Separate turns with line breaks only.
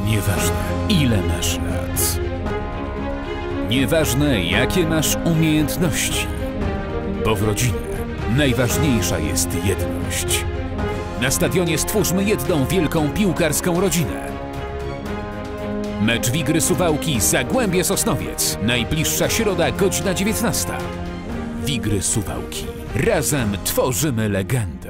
Nieważne, ile masz lat. Nieważne, jakie masz umiejętności. Bo w rodzinie najważniejsza jest jedność. Na stadionie stwórzmy jedną wielką piłkarską rodzinę. Mecz Wigry Suwałki Zagłębie Sosnowiec. Najbliższa środa, godzina 19. Wigry Suwałki. Razem tworzymy legendę.